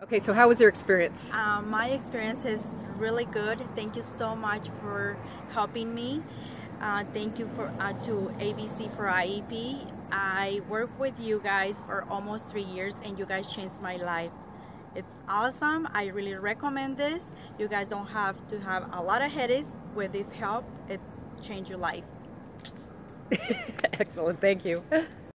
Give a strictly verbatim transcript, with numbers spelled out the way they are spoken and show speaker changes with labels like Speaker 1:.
Speaker 1: Okay, so how was your experience?
Speaker 2: Um, my experience is really good. Thank you so much for helping me. Uh, thank you for uh, to A B C for I E P. I worked with you guys for almost three years and you guys changed my life. It's awesome. I really recommend this. You guys don't have to have a lot of headaches with this help. It's changed your life.
Speaker 1: Excellent, thank you.